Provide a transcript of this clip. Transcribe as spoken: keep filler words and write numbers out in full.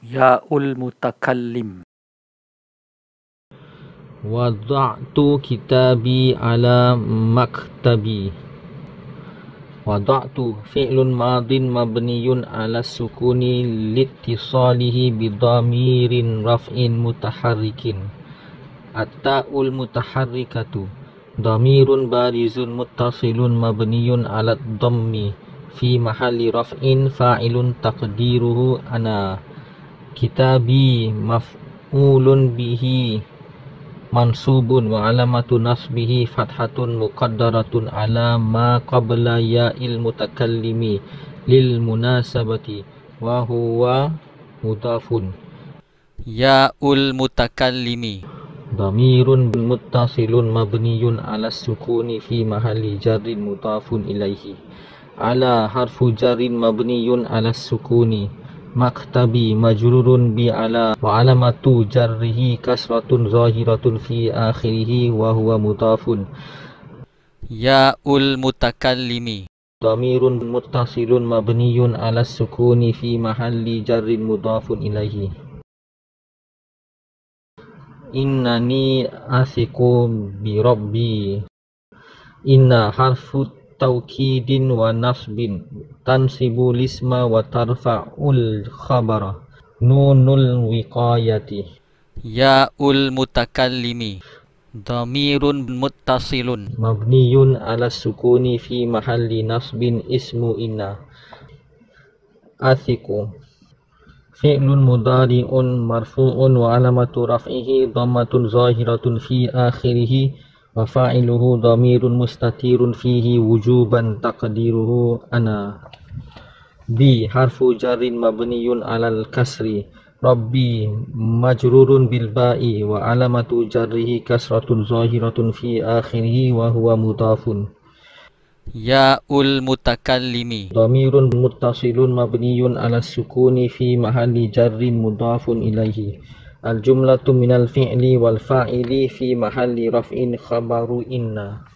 Ya'ul mutakallim. Wada'tu kitabi ala maktabi. Wada'tu fi'lun madin mabniyun ala sukuni litisalihi bidhamirin raf'in mutaharrikin. At-ta'ul mutaharrikatu dhamirun barizun muttasilun mabniyun ala dhammi fi mahalli raf'in fa'ilun taqdiruhu ana. Kitabi maf'ulun bihi mansubun wa alamatu nasbihi fathatun muqaddaratun ala ma qabla ya'il mutakallimi lil munasabati wa huwa mudafun. Ya'ul mutakallimi Dhamirun muttasilun mabniyun ala sukuni fi mahalli jarrin mudafun ilaihi. Ala harfu jarrin mabniyun ala sukuni. Maktabi majrurun bi ala wa alamatu jarrihi kasratun zahiratun fi akhirih wa huwa mudafun. Ya'ul mutakallimi Dhamirun muttasilun mabniyun ala sukuni fi mahalli jarrin mudafun ilaihi. Innani athiqu bi rabbi. Inna harfu taukidin wa nasbin tansibu lisma wa tarfa'ul khabara nunul wiqayati. Ya'ul mutakallimi dhamirun muttasilun Mabniyun ala sukuni fi mahalli nasbin ismu inna. Athiqu fi'lun mudari'un marfu'un wa alamatu raf'ihi dhammatun zahiratun fi akhirih wa fa'iluhu dhamirun mustatirun fihi wujuban taqdiruhu ana. Bi harfu jarrin mabniyun alal kasri. Rabbi majrurun bil ba'i wa alamatu jarrihi kasratun zahiratun fi akhirih wa huwa mudafun. Ya'ul mutakallimi Dhamirun muttasilun mabniyun ala sukuni fi mahalli jarrin mudafun ilaihi. Al jumlatu minal fi'li wal fa'ili fi mahalli raf'in khabaru inna.